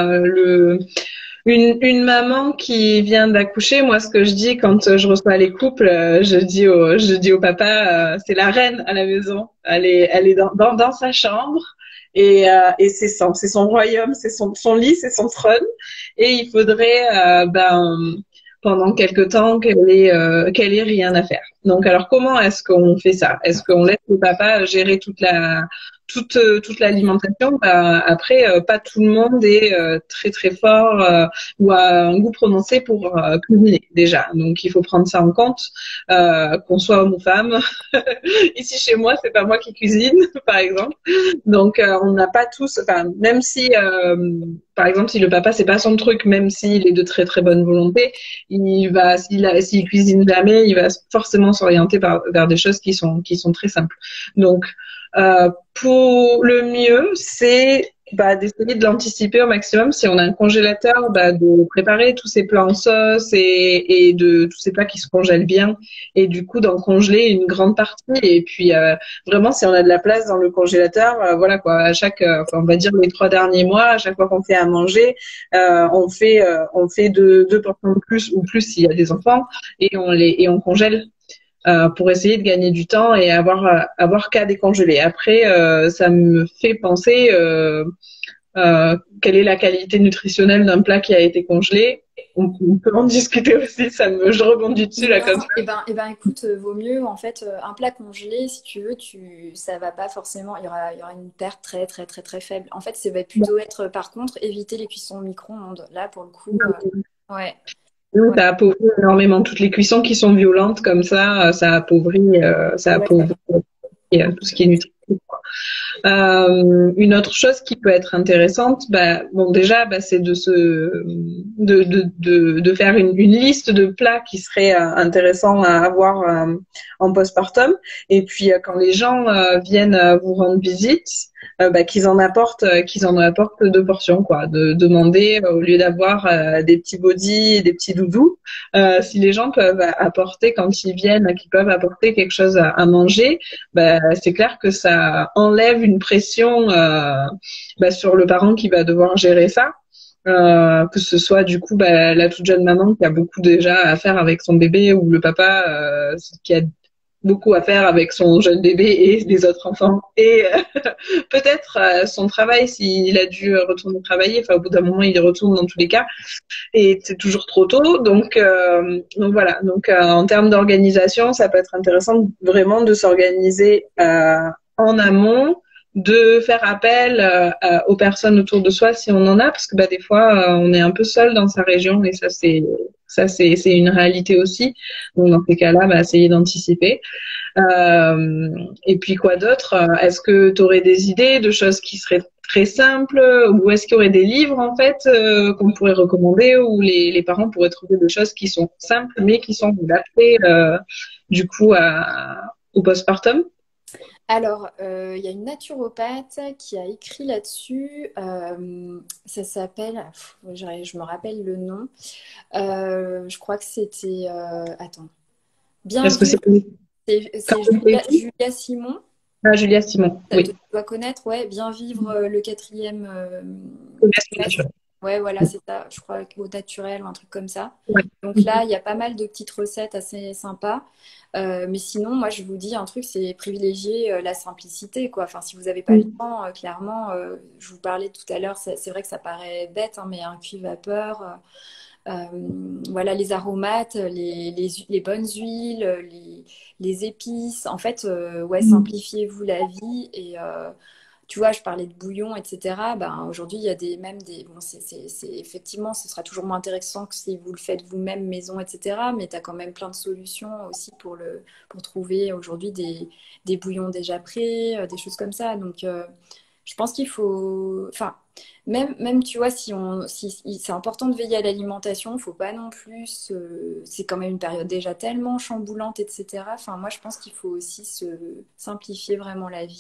Une maman qui vient d'accoucher, moi, ce que je dis quand je reçois les couples, je dis au papa, c'est la reine à la maison. Elle est dans sa chambre et c'est son royaume, c'est son lit, c'est son trône. Et il faudrait, pendant quelque temps qu'elle ait rien à faire. Donc, alors, comment est-ce qu'on fait ça? Est-ce qu'on laisse le papa gérer toute l'alimentation? Après, pas tout le monde est très très fort ou a un goût prononcé pour cuisiner déjà. Donc il faut prendre ça en compte, qu'on soit homme ou femme. Ici chez moi, c'est pas moi qui cuisine, par exemple. Donc on n'a pas tous, enfin même si par exemple si le papa c'est pas son truc, même s'il est de très très bonne volonté, s'il cuisine jamais, il va forcément s'orienter vers des choses qui sont très simples. Donc pour le mieux, c'est d'essayer de l'anticiper au maximum. Si on a un congélateur, de préparer tous ces plats en sauce et de tous ces plats qui se congèlent bien, et du coup d'en congeler une grande partie. Et puis vraiment, si on a de la place dans le congélateur, voilà quoi. À chaque, enfin, on va dire les 3 derniers mois, à chaque fois qu'on fait à manger, on fait deux portions de plus ou plus s'il y a des enfants, et on congèle pour essayer de gagner du temps et avoir qu'à décongeler. Après, ça me fait penser quelle est la qualité nutritionnelle d'un plat qui a été congelé. On peut en discuter aussi. Je rebondis dessus là Non, comme ça. écoute, vaut mieux en fait un plat congelé, si tu veux, ça va pas forcément, il y aura une perte très très très très faible. En fait, ça va plutôt être par contre éviter les cuissons au micro-ondes. Là, pour le coup, ouais. Donc, Ouais. ça appauvrit énormément toutes les cuissons qui sont violentes comme ça ça Ouais. appauvrit tout ce qui est nutritif. Une autre chose qui peut être intéressante, bon déjà, c'est de faire une liste de plats qui seraient intéressants à avoir en postpartum. Et puis quand les gens viennent vous rendre visite, qu'ils en apportent 2 portions, quoi. De demander au lieu d'avoir des petits bodys et des petits doudous, si les gens peuvent apporter quand ils viennent, qu'ils peuvent apporter quelque chose à manger, c'est clair que ça enlève une pression sur le parent qui va devoir gérer ça. Que ce soit du coup la toute jeune maman qui a beaucoup déjà à faire avec son bébé ou le papa qui a beaucoup à faire avec son jeune bébé et les autres enfants et peut-être son travail s'il a dû retourner travailler, enfin au bout d'un moment il y retourne dans tous les cas et c'est toujours trop tôt. Donc voilà. Donc en termes d'organisation, ça peut être intéressant vraiment de s'organiser en amont, de faire appel aux personnes autour de soi si on en a, parce que des fois on est un peu seul dans sa région et ça c'est une réalité aussi. Donc dans ces cas-là, essayer d'anticiper. Et puis quoi d'autre? Est-ce que tu aurais des idées de choses qui seraient très simples ou est-ce qu'il y aurait des livres en fait qu'on pourrait recommander où les parents pourraient trouver des choses qui sont simples mais qui sont adaptées du coup au postpartum? Alors, il y a une naturopathe qui a écrit là-dessus. Ça s'appelle, je me rappelle le nom. Je crois que c'était, attends, bien Est-ce que vivre. c'est C'est Julia Simon. Julia Simon? Tu Oui. dois connaître, ouais, bien vivre le quatrième trimestre. Connaissance. Ouais, voilà, c'est ça, je crois, au naturel ou un truc comme ça. Ouais. Donc là, il y a pas mal de petites recettes assez sympas. Mais sinon, moi, je vous dis un truc, c'est privilégier la simplicité, quoi. Enfin, si vous n'avez pas le temps, clairement, je vous parlais tout à l'heure, c'est vrai que ça paraît bête, hein, mais un cuit-vapeur, voilà, les aromates, les bonnes huiles, les épices. En fait, ouais, simplifiez-vous la vie et tu vois, je parlais de bouillon, etc. Aujourd'hui, il y a même des. Bon, effectivement, ce sera toujours moins intéressant que si vous le faites vous-même, maison, etc. Mais tu as quand même plein de solutions aussi pour trouver aujourd'hui des bouillons déjà prêts, des choses comme ça. Donc, je pense qu'il faut. Enfin, même tu vois, si c'est important de veiller à l'alimentation, il ne faut pas non plus. C'est quand même une période déjà tellement chamboulante, etc. Enfin, moi, je pense qu'il faut aussi se simplifier vraiment la vie, quoi.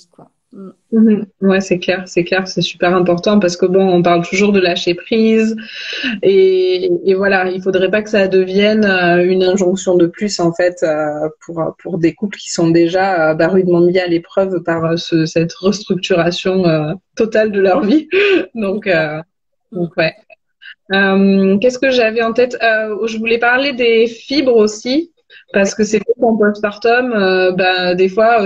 Mm. Ouais, c'est clair, c'est super important parce que bon, on parle toujours de lâcher prise et voilà, il faudrait pas que ça devienne une injonction de plus en fait pour des couples qui sont déjà rudement mis à l'épreuve par cette restructuration totale de leur vie. C'est Donc, ça. euh, Mm. donc ouais. Qu'est-ce que j'avais en tête? Je voulais parler des fibres aussi, Ouais. parce que c'est vrai qu'en postpartum, des fois,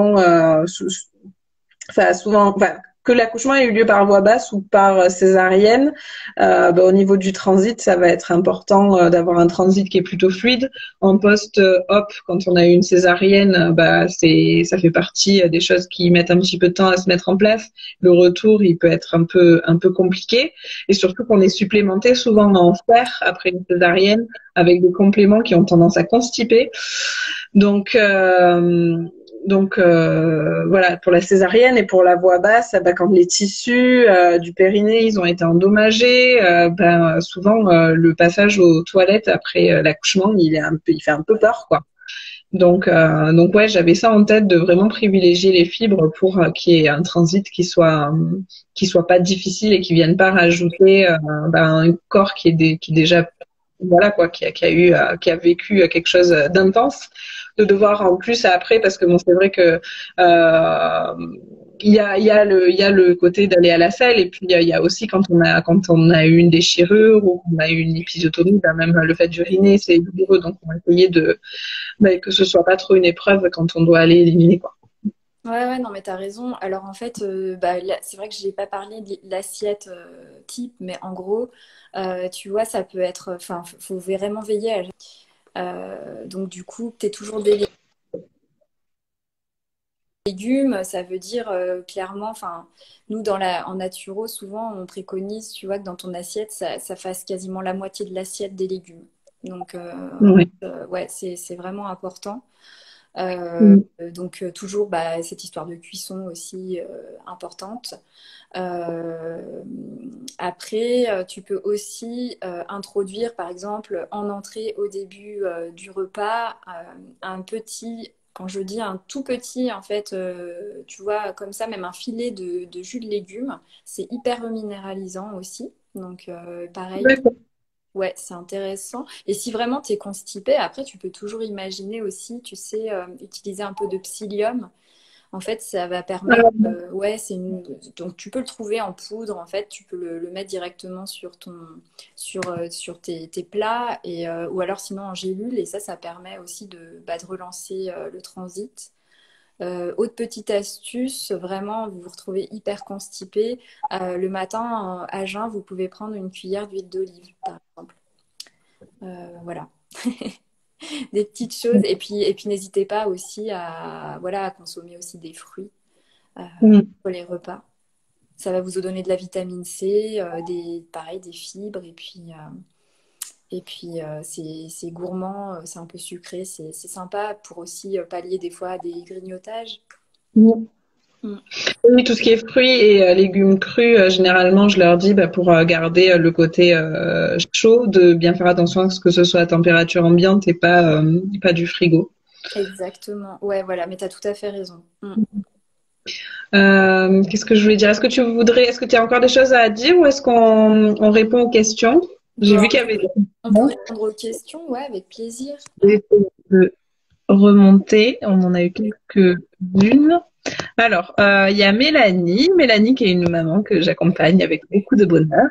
ça a souvent, enfin, que l'accouchement ait eu lieu par voie basse ou par césarienne, au niveau du transit, ça va être important d'avoir un transit qui est plutôt fluide. En post-op, quand on a eu une césarienne, ça fait partie des choses qui mettent un petit peu de temps à se mettre en place. Le retour, il peut être un peu compliqué, et surtout qu'on est supplémenté souvent en fer après une césarienne avec des compléments qui ont tendance à constiper. Donc, voilà, pour la césarienne et pour la voie basse, quand les tissus du périnée ils ont été endommagés, souvent le passage aux toilettes après l'accouchement, il fait un peu peur, quoi. Donc ouais, j'avais ça en tête de vraiment privilégier les fibres pour qu'il y ait un transit qui soit pas difficile et qui vienne pas rajouter un corps qui est déjà voilà quoi, qui a vécu quelque chose d'intense, de devoir en plus après, parce que bon, c'est vrai que il y a le côté d'aller à la selle, et puis il y a aussi quand on a eu une déchirure ou qu'on a eu une épisiotomie, même le fait d'uriner c'est douloureux, donc on va essayer que ce soit pas trop une épreuve quand on doit aller éliminer, quoi. Ouais, ouais, non, mais t'as raison. Alors en fait, c'est vrai que je n'ai pas parlé de l'assiette type, mais en gros, tu vois, ça peut être, enfin, faut vraiment veiller donc du coup, tu es toujours des légumes, ça veut dire clairement, enfin, nous en naturo, souvent on préconise, tu vois, que dans ton assiette, ça fasse quasiment la moitié de l'assiette des légumes. Donc, Ouais. ouais, c'est vraiment important. Mm. Toujours cette histoire de cuisson aussi importante. Euh, Après, tu peux aussi introduire, par exemple, en entrée au début du repas, un petit, quand je dis un tout petit, en fait, tu vois, comme ça, même un filet de jus de légumes, c'est hyper reminéralisant aussi. Donc, pareil, D'accord. ouais, c'est intéressant. Et si vraiment tu es constipé, après, tu peux toujours imaginer aussi, tu sais, utiliser un peu de psyllium. En fait, ça va permettre, ouais, donc tu peux le trouver en poudre. En fait, tu peux le mettre directement sur tes plats ou alors sinon en gélule. Et ça permet aussi de relancer le transit. Autre petite astuce, vraiment, vous vous retrouvez hyper constipé. Le matin, à jeun, vous pouvez prendre une cuillère d'huile d'olive, par exemple. Voilà. Des petites choses. Et puis n'hésitez pas aussi à consommer aussi des fruits Mm. pour les repas. Ça va vous donner de la vitamine C, pareil, des fibres. Et puis c'est gourmand, c'est un peu sucré. C'est sympa pour aussi pallier des fois à des grignotages. Mm. Mm. Oui, tout ce qui est fruits et légumes crus, généralement, je leur dis pour garder le côté chaud, de bien faire attention à ce que ce soit à température ambiante et pas du frigo. Exactement. Ouais, voilà, mais tu as tout à fait raison. Mm. Qu'est-ce que je voulais dire? Est-ce que tu as encore des choses à dire ou est-ce qu'on répond aux questions? J'ai Bon, vu qu'il y avait des on peut questions. répondre aux questions, ouais, avec plaisir. Je vais essayer de remonter. On en a eu quelques-unes. Alors, il y a Mélanie qui est une maman que j'accompagne avec beaucoup de bonheur,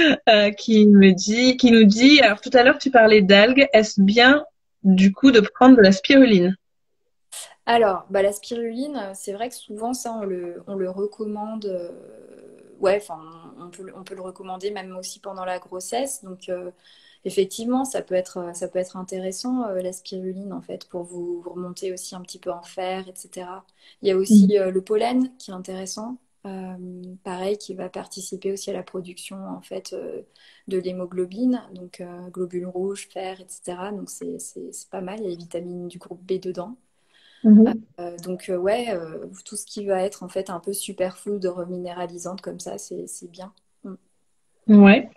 qui nous dit, alors tout à l'heure tu parlais d'algues, est-ce bien du coup de prendre de la spiruline? Alors, la spiruline, c'est vrai que souvent, ça, on le recommande. Ouais, enfin, on peut le recommander même aussi pendant la grossesse. Donc, effectivement, ça peut être intéressant, la spiruline, en fait, pour vous remonter aussi un petit peu en fer, etc. Il y a aussi le pollen qui est intéressant. Pareil, qui va participer aussi à la production, en fait, de l'hémoglobine. Donc, globules rouges, fer, etc. Donc, c'est pas mal. Il y a les vitamines du groupe B dedans. Mhm. Donc ouais, tout ce qui va être en fait un peu superfood reminéralisante comme ça, c'est bien. Mm. Ouais.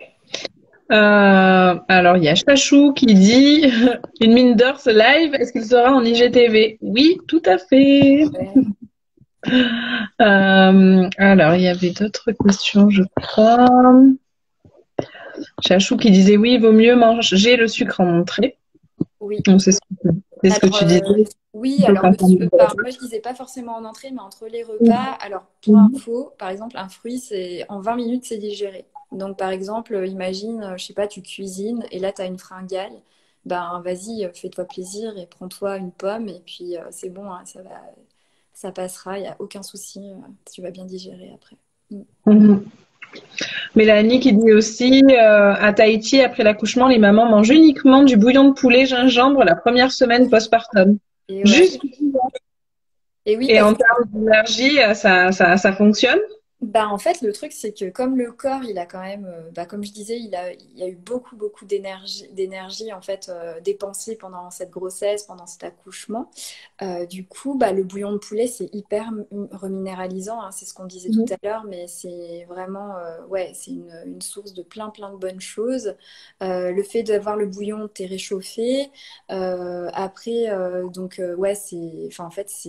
Alors il y a Chachou qui dit une mine d'or ce live, est-ce qu'il sera en IGTV? Oui, tout à fait. Ouais. Alors, il y avait d'autres questions, je crois. Chachou qui disait oui, il vaut mieux manger le sucre en entrée. Oui. Donc, c'est ce que Alors, tu disais. oui, Plutôt alors qu'en fin de moi je disais pas forcément en entrée, mais entre les journée. repas. Alors, pour info, par exemple, un fruit, c'est en 20 minutes, c'est digéré. Donc, par exemple, imagine, je sais pas, tu cuisines et là, tu as une fringale. Ben, vas-y, fais-toi plaisir et prends-toi une pomme et puis c'est bon, hein, ça passera, il n'y a aucun souci, tu vas bien digérer après. Mm. Mhm. Mélanie qui dit aussi, à Tahiti, après l'accouchement, les mamans mangent uniquement du bouillon de poulet gingembre la première semaine postpartum. Et ouais. Juste. Et oui, Et parce en termes d'énergie, ça fonctionne? bah, en fait, le truc, c'est que comme le corps, il a quand même, bah, comme je disais, il y a eu beaucoup d'énergie en fait dépensée pendant cette grossesse, pendant cet accouchement. Du coup, bah, le bouillon de poulet, c'est hyper reminéralisant, hein, c'est ce qu'on disait tout Mhm. à l'heure, mais c'est vraiment, ouais, c'est une source de plein de bonnes choses. Le fait d'avoir le bouillon, t'es réchauffé. Après, ouais, enfin, en fait,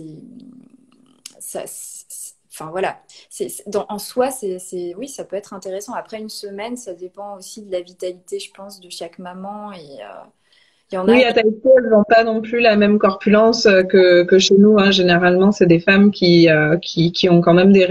enfin voilà, en soi, oui, ça peut être intéressant. Après une semaine, ça dépend aussi de la vitalité, je pense, de chaque maman. Et il y en a Oui, à Tahiti, elles n'ont pas non plus la même corpulence que chez nous, hein. Généralement, c'est des femmes qui ont quand même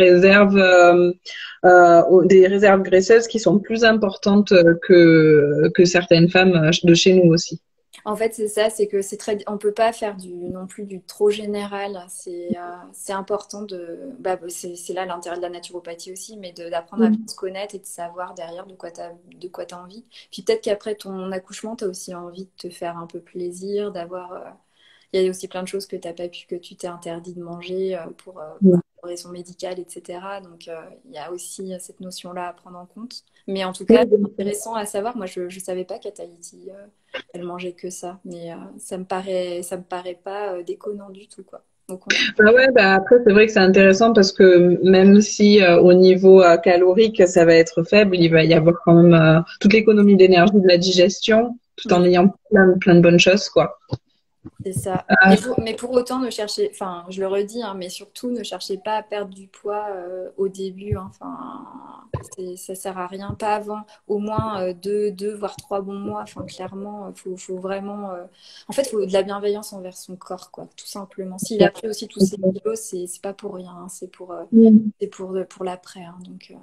des réserves graisseuses qui sont plus importantes que certaines femmes de chez nous aussi. En fait, c'est ça, c'est que on peut pas faire non plus du trop général. C'est important bah, c'est là l'intérêt de la naturopathie aussi, mais d'apprendre à bien se connaître et de savoir derrière de quoi t'as envie. Puis peut-être qu'après ton accouchement, t'as aussi envie de te faire un peu plaisir, il y a aussi plein de choses que t'as pas pu, que tu t'es interdit de manger pour raison médicale, etc. Donc, il y a aussi cette notion-là à prendre en compte. Mais en tout cas, c'est intéressant à savoir. Moi, je ne savais pas qu'à Tahiti, elle mangeait que ça. Mais ça me paraît pas déconnant du tout, quoi. Au contraire. Ah ouais, bah après c'est vrai que c'est intéressant parce que même si au niveau calorique ça va être faible, il va y avoir quand même toute l'économie d'énergie de la digestion, tout en ayant plein de bonnes choses quoi. C'est ça. Ah, Mais pour autant, ne cherchez, enfin, je le redis, hein, mais surtout, ne cherchez pas à perdre du poids au début, hein. Enfin, ça sert à rien. Pas avant au moins deux, voire 3 bons mois. Enfin, clairement, faut vraiment. En fait, il faut de la bienveillance envers son corps, quoi, tout simplement. S'il a pris aussi tous ces kilos, c'est pas pour rien, hein. C'est pour l'après, hein. Donc,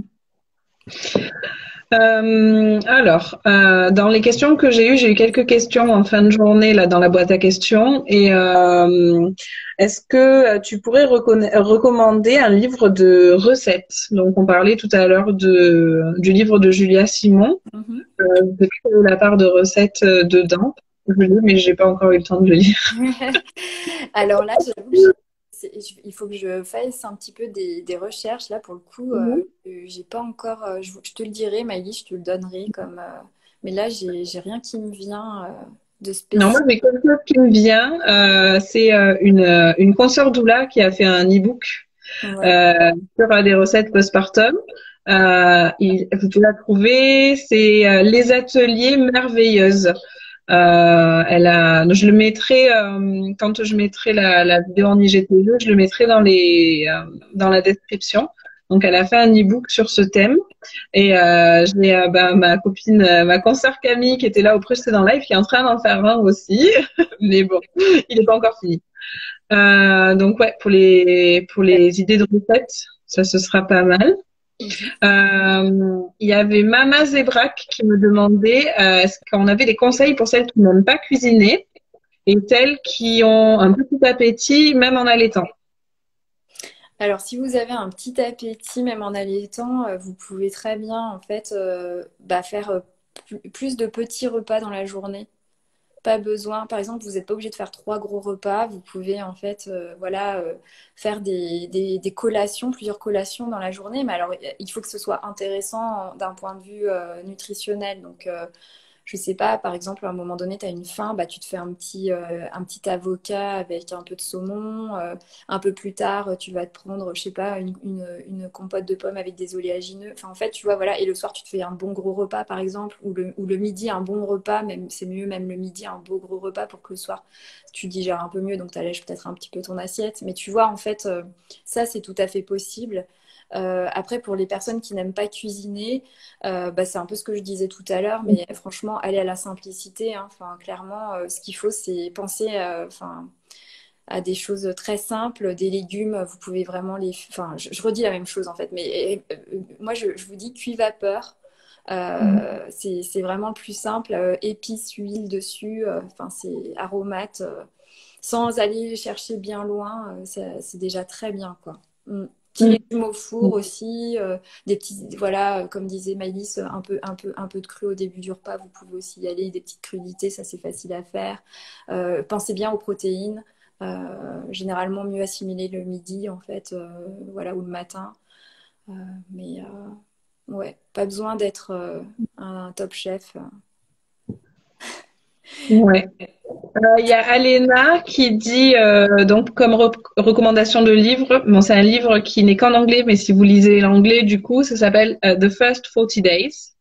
Dans les questions que j'ai eu quelques questions en fin de journée là dans la boîte à questions. Et est-ce que tu pourrais recommander un livre de recettes? Donc, on parlait tout à l'heure du livre de Julia Simon. mhm. J'ai créé la part de recettes dedans. Je le lis, mais j'ai pas encore eu le temps de le lire. Alors là, j'avoue que il faut que je fasse un petit peu des recherches. Là, pour le coup, j'ai pas encore. Je te le dirai, Maïlie, je te le donnerai mais là, j'ai rien qui me vient de Non, moi, spécial. j'ai quelque chose qui me vient. C'est une consoeur doula qui a fait un e-book Ouais. sur des recettes postpartum. Vous pouvez la trouver. C'est Les Ateliers Merveilleuses. Je le mettrai quand je mettrai la vidéo en IGTV, je le mettrai dans la description. Donc, elle a fait un e-book sur ce thème. Et j'ai ma copine, ma consoeur Camille qui était là au précédent live, qui est en train d'en faire un aussi. Mais bon, il n'est pas encore fini. Donc ouais, pour les idées de recettes, ça ce sera pas mal. Mhm. Il y avait Mama Zebrac qui me demandait est-ce qu'on avait des conseils pour celles qui n'aiment pas cuisiner et celles qui ont un petit appétit même en allaitant. Alors, si vous avez un petit appétit, même en allaitant, vous pouvez très bien, en fait, bah, faire plus de petits repas dans la journée. Pas besoin, par exemple, vous n'êtes pas obligé de faire 3 gros repas. Vous pouvez en fait, voilà, faire des collations, plusieurs collations dans la journée. Mais alors, il faut que ce soit intéressant d'un point de vue nutritionnel. Donc, je sais pas, par exemple, à un moment donné, tu as une faim, bah, tu te fais un petit avocat avec un peu de saumon. Un peu plus tard, tu vas te prendre, je sais pas, une compote de pommes avec des oléagineux. Enfin, en fait, tu vois, voilà. Et le soir, tu te fais un bon gros repas, par exemple, ou le midi, un bon repas. Même, c'est mieux, même le midi, un beau gros repas pour que le soir, tu digères un peu mieux. Donc, tu allèges peut-être un petit peu ton assiette. Mais tu vois, en fait, ça, c'est tout à fait possible. Après, pour les personnes qui n'aiment pas cuisiner, bah, c'est un peu ce que je disais tout à l'heure, mais franchement, aller à la simplicité. Hein. Enfin, clairement, ce qu'il faut, c'est penser enfin, à des choses très simples, des légumes. Vous pouvez vraiment les. Enfin, je redis la même chose en fait, mais moi, je vous dis cuit vapeur. C'est vraiment le plus simple. Épices, huile dessus. Enfin, c'est aromate. Sans aller chercher bien loin, c'est déjà très bien, quoi. Mm. Petits légumes au four aussi, des petits, voilà, comme disait Maïlis, un peu de cru au début du repas, vous pouvez aussi y aller, des petites crudités, ça c'est facile à faire. Pensez bien aux protéines, généralement mieux assimiler le midi en fait, voilà, ou le matin. Euh, mais ouais, pas besoin d'être un top chef. Ouais. Il y a Alena qui dit, donc comme recommandation de livre, bon, c'est un livre qui n'est qu'en anglais, mais si vous lisez l'anglais, du coup, ça s'appelle The First 40 Days.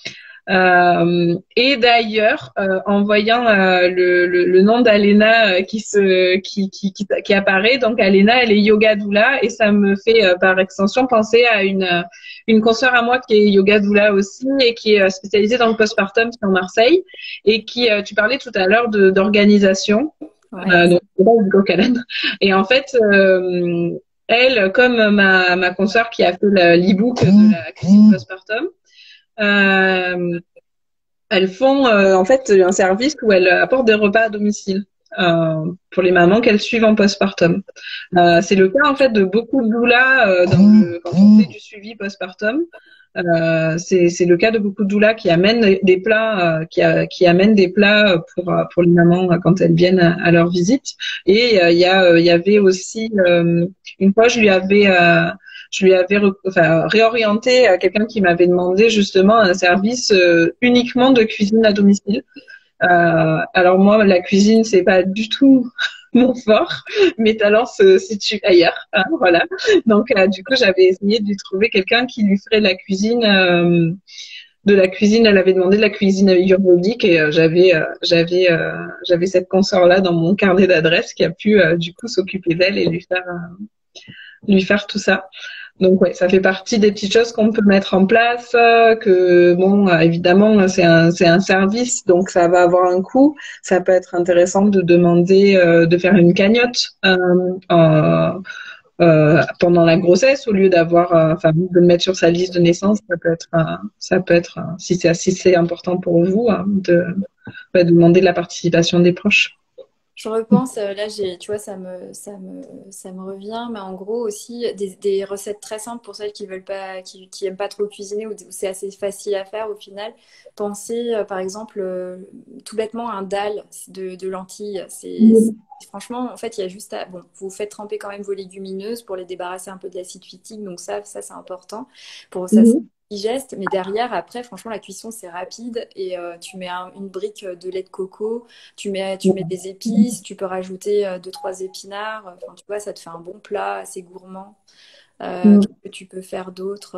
Et d'ailleurs, en voyant le nom d'Alena qui apparaît, donc Alena, elle est yoga doula et ça me fait par extension penser à une consoeur à moi qui est yoga doula aussi et qui est spécialisée dans le postpartum sur Marseille et qui tu parlais tout à l'heure d'organisation. Ouais. Donc c'est pas une coq à l'âne. Et en fait, elle, comme ma consoeur qui a fait l'e-book de la cuisine postpartum. Euh, Elles font en fait un service où elles apportent des repas à domicile pour les mamans qu'elles suivent en postpartum. C'est le cas en fait de beaucoup de doulas quand on fait du suivi postpartum. C'est le cas de beaucoup de doulas qui amènent des plats, qui amènent des plats pour les mamans quand elles viennent à leur visite. Et il y avait aussi une fois je lui avais réorienté à quelqu'un qui m'avait demandé justement un service uniquement de cuisine à domicile. Alors moi, la cuisine, c'est pas du tout mon fort. Mes talents se situent ailleurs. Hein, voilà. Donc, du coup, j'avais essayé de lui trouver quelqu'un qui lui ferait la cuisine. De la cuisine, elle avait demandé de la cuisine ayurvédique et j'avais cette consoeur-là dans mon carnet d'adresses qui a pu du coup s'occuper d'elle et lui faire tout ça. Donc ouais, ça fait partie des petites choses qu'on peut mettre en place, que bon, évidemment, c'est un service, donc ça va avoir un coût. Ça peut être intéressant de demander de faire une cagnotte pendant la grossesse au lieu d'avoir, enfin, de le mettre sur sa liste de naissance. Ça peut être, si c'est important pour vous, demander de la participation des proches. Je repense, là, tu vois, ça me revient, mais en gros aussi des recettes très simples pour celles qui veulent pas, qui aiment pas trop cuisiner ou où c'est assez facile à faire au final. Pensez, par exemple, tout bêtement un dalle de lentilles. Franchement, en fait, il y a juste à, bon, vous faites tremper quand même vos légumineuses pour les débarrasser un peu de l'acide phytique, donc ça c'est important pour ça. Mhm. Digeste, mais derrière, après, franchement, la cuisson, c'est rapide et tu mets une brique de lait de coco, tu mets des épices, tu peux rajouter deux, trois épinards, enfin, tu vois, ça te fait un bon plat assez gourmand. Mhm. Qu'est-ce que tu peux faire d'autre?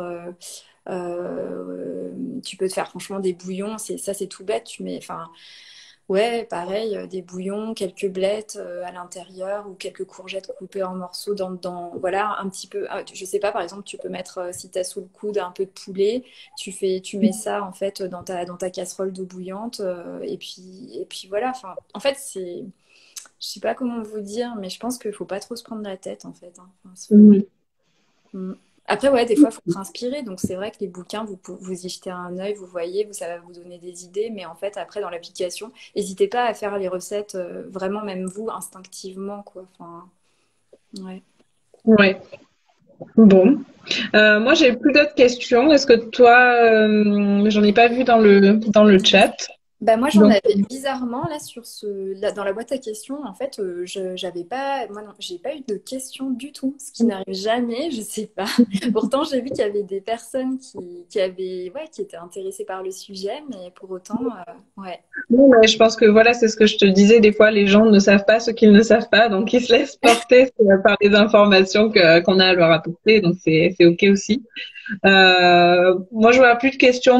Tu peux te faire franchement des bouillons, ça c'est tout bête, tu mets, enfin, ouais, pareil, des bouillons, quelques blettes à l'intérieur ou quelques courgettes coupées en morceaux voilà, un petit peu, je sais pas, par exemple, tu peux mettre, si tu as sous le coude un peu de poulet, tu mets ça en fait dans ta casserole d'eau bouillante et puis voilà, enfin, en fait, je sais pas comment vous dire, mais je pense qu'il faut pas trop se prendre la tête en fait. Hein. Enfin, Mhm. Mm. Après, ouais, des fois, il faut être inspiré. Donc, c'est vrai que les bouquins, vous y jetez un œil, vous voyez, ça va vous donner des idées. Mais en fait, après, dans l'application, n'hésitez pas à faire les recettes vraiment, même vous, instinctivement, quoi. Enfin, ouais. Ouais. Bon. Moi, j'ai plus d'autres questions. Est-ce que toi, j'en ai pas vu dans le chat. Bah moi j'en Donc, avais bizarrement là sur dans la boîte à questions en fait j'avais pas moi non j'ai pas eu de questions du tout ce qui n'arrive jamais je sais pas pourtant j'ai vu qu'il y avait des personnes qui avaient ouais qui étaient intéressées par le sujet mais pour autant ouais. non, mais je pense que voilà, c'est ce que je te disais. Des fois, les gens ne savent pas ce qu'ils ne savent pas, donc ils se laissent porter par les informations qu'on a à leur apporter. Donc c'est ok aussi. Moi, je vois plus de questions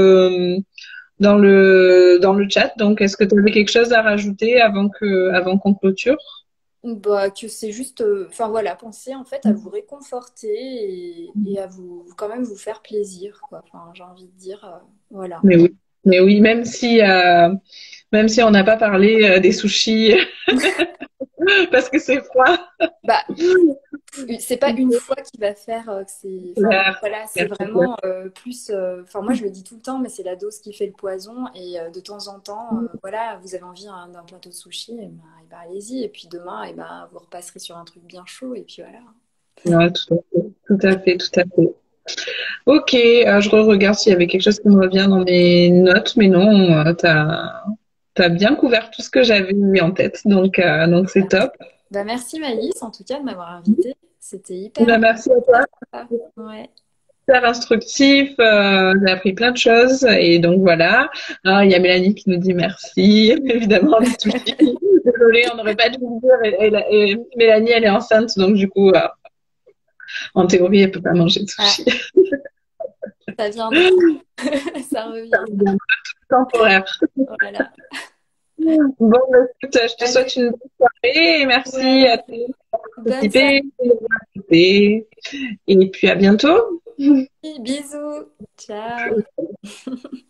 dans le chat. Donc, est-ce que tu avais quelque chose à rajouter avant qu'on clôture? Bah, que c'est juste, enfin voilà, penser en fait à vous réconforter et à vous quand même vous faire plaisir, quoi. Enfin, j'ai envie de dire, voilà. Mais oui, mais oui, même si on n'a pas parlé des sushis parce que c'est froid. Bah, c'est pas une fois qui va faire que c'est, enfin Claire, voilà, c'est Claire, Claire. vraiment plus, enfin moi je le dis tout le temps, mais c'est la dose qui fait le poison et de temps en temps, voilà, vous avez envie d'un plateau de sushi, et ben, allez-y et puis demain, et ben vous repasserez sur un truc bien chaud et puis voilà. Ouais, tout à fait, tout à fait, tout à fait. Ok, je regarde s'il y avait quelque chose qui me revient dans mes notes, mais non, t'as bien couvert tout ce que j'avais mis en tête, donc c'est top. Bah, merci Maïs, en tout cas, de m'avoir invitée. C'était hyper Ben, merci à toi, intéressant. Ouais. super instructif, j'ai appris plein de choses, et donc voilà. Alors, il y a Mélanie qui nous dit merci, évidemment, les sushis. Désolée, on n'aurait pas dû le dire, et Mélanie, elle est enceinte, donc du coup, en théorie, elle peut pas manger de Ah, sushis. ça viendra. Ça Ça revient. devient temporaire. Voilà. Bon, bah, écoute, je te souhaite Allez, une bonne soirée et merci ouais. à tous d'avoir Bonne soirée. participé, d'avoir écouté. Et puis à bientôt. Bisous. Ciao.